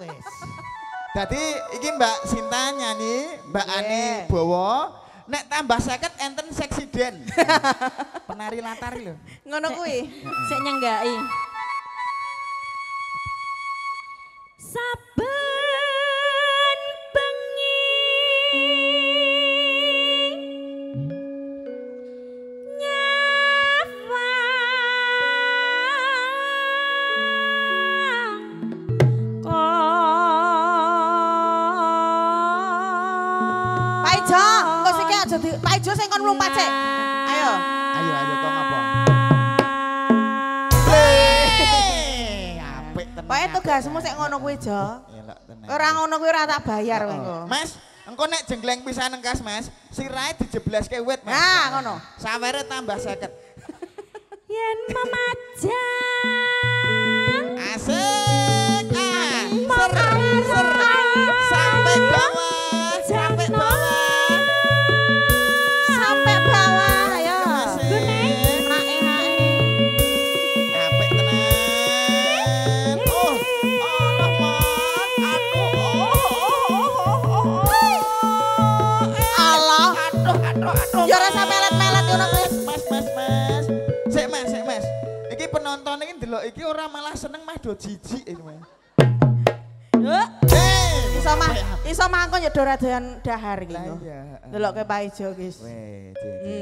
wis. Dadi iki Mbak Sinta nyanyi, Mbak Ani Bowo. Nek tambah 50 enten seksiden. Penari latar lho. Ngono kuwi. Sik nyenggaki. Saben bengi Pak Ijo, kok sik aja di Pak Ijo sing kon mlumpat sik. Ayo. Ayo kok ngapa? Apik tenan. Pokoke tugasmu sik ngono kuwi, Jo. Elok tenan. Ora ngono kuwi ora tak bayar kowe engko. Mas, engko nek jengleng pisan engkas Mas, sirahe dijeblaske wit Mas. Nah, ngono. Sawere tambah 50. yen memajang Asik. Ser. Sampai bawah, sampai bawah. Sampai bawah, ayo. Asik. Apik tenan. Oh, Allah Mas. Allah. Aduh. Ya ora sampe melet-melet ngono kuwi. Mas. Sik Mas. Iki penonton iki ndelok iki ora malah seneng mah do jijik iki Mas. Iso mangkon ya do radoyan dahar iki. Lah iya. Delokke Pak Ijo guys. Weh,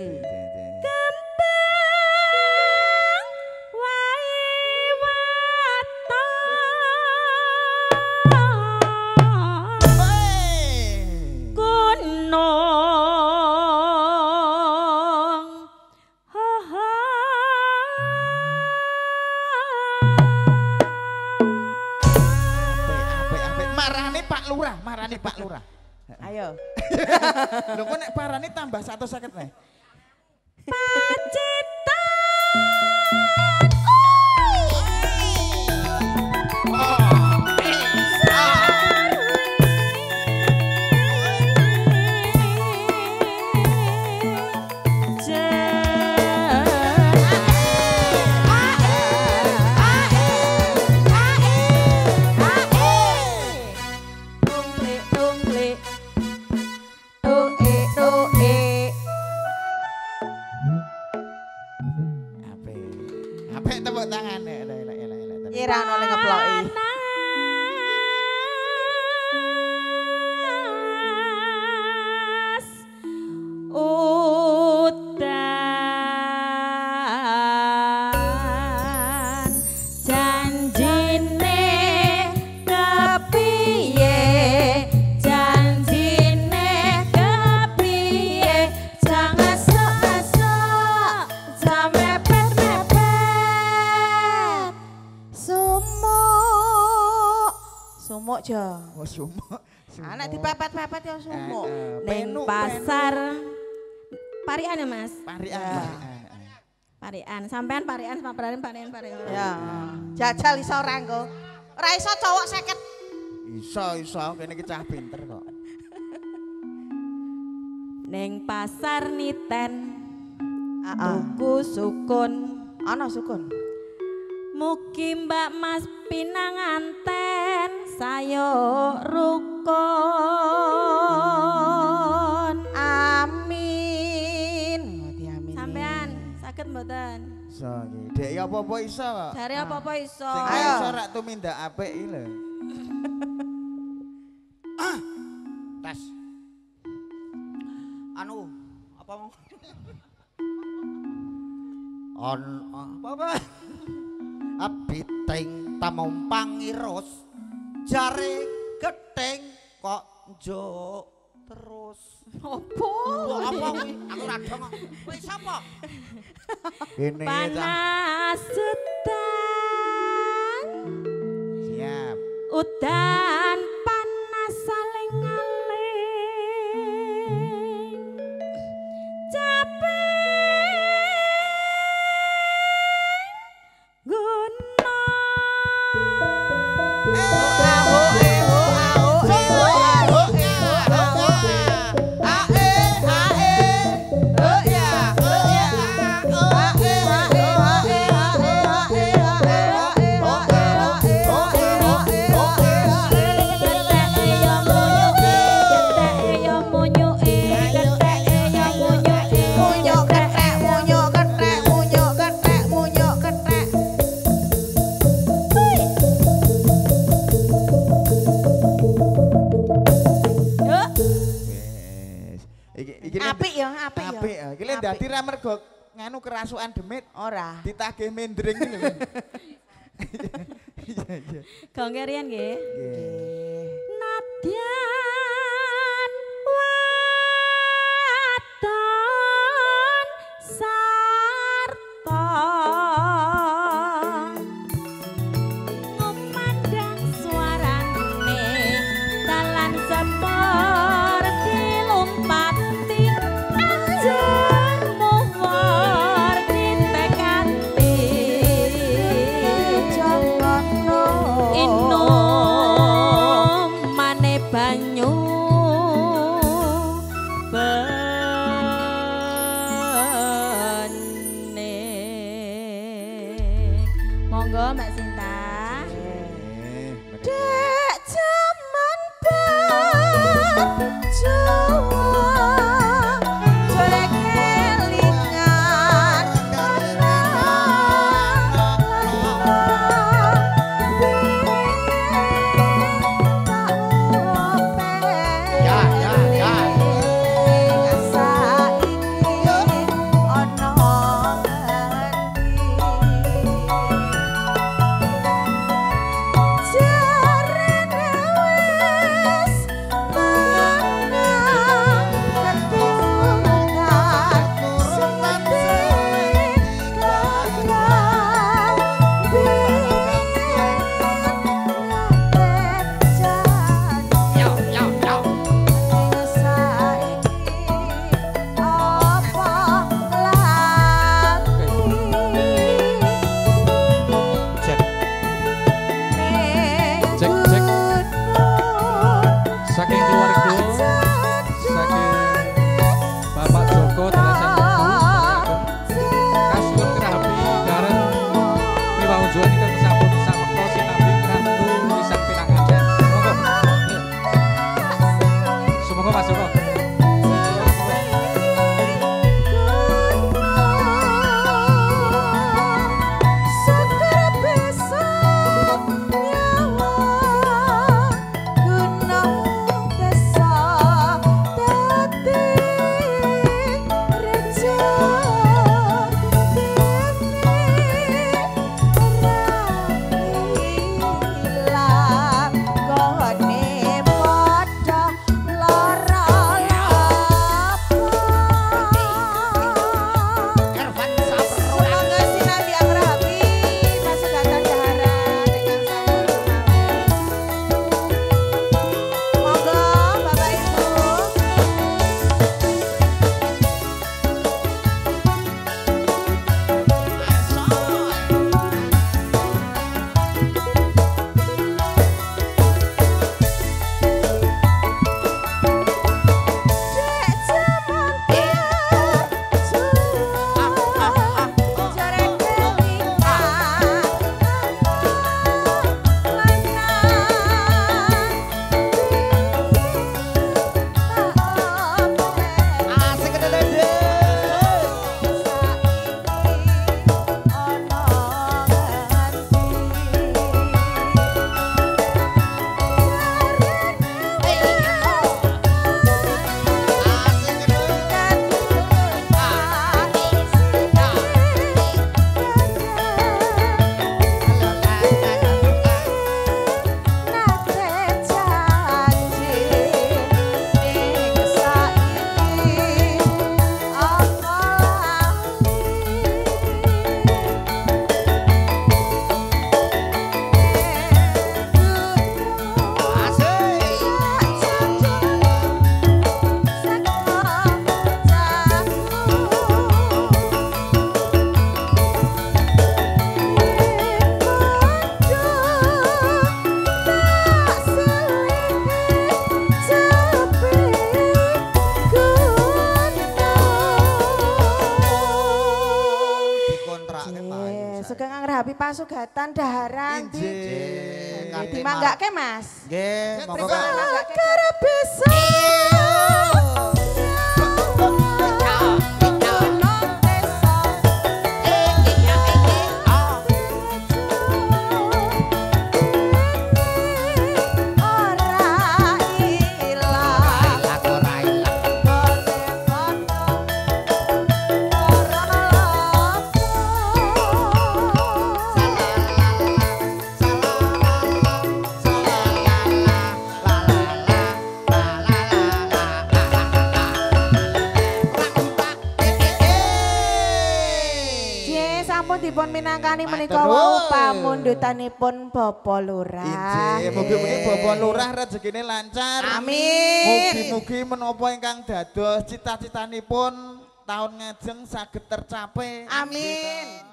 marani Pak Lurah. Ayo. Lho kok nek parani tambah 150 nih. Apik tepuk tangan. Ira ono le ngeploki. Udan janjine kepiye jangan sok-sok sampe mepet sumuk jo. Oh sumuk. Anak dipepet-pepet ya sumuk. ning pasar parian ya Mas. Parian, sampean parian sama parian. Ya. Jajal iso ora engko. Ora iso cowok 50. Iso, kene iki cah pinter kok. Ning pasar niten tuku sukun. Ana sukun. Mugi Mbak Mas pinanganten sayo rukun. Amin. Sampean saged mboten? Iso iki. Dek apa-apa iso kok. Jare apa-apa iso. Sing Ayo. iso rak tumindak apik iki lho. Tes. Anu, apa mau? Apa? Abiting tamumpang irus jare gething kok njuk terus. Opo? Apa kuwi? Aku ra dong kok. Kowe sapa? Kene cah. Panas udan. Siap. Udan panas saling ngaling. Capek dadi ra mergo nganu kerasukan demit. Ora. Ditagih mendring lho. Iya iya. Gongge riyen nggih. Nggih. Nadyan waton sarta ngomandang suarane dalan sepur dilumpati anjur muwur ditekati Jangono. Inum mane banyu bening. Monggo Mbak Sinta. Dek jaman Jawa Jolek kelingan Ya, ya, ya. Yo, yo, yo. Cek. Cek, cek. Saking keluarga, saking Bapak Joko Terasan Kasuun Kerapi Gareng Miwaujuan ikan sampun sakto sinambi kerantu isang pinanganten. Monggo. Semoga Mas Joko. Ervan Saprolan. Asik kedede. Asik kedede. Dikontrakke payu. Sugeng ngrabi pasugatan daharan di. Injih. Nggih, dimanggake Mas. Nggih, monggo Terima Pak. manggake bisa. Ora ilang, ora ilang. minangkani menika Matur wau nuwun. pamundutanipun Bapak Lurah. Injih, mugi-mugi Bapak Lurah rezekine lancar. Amin. Mugi-mugi menapa ingkang dados cita-citanipun taun ngajeng saged tercapai. Amin.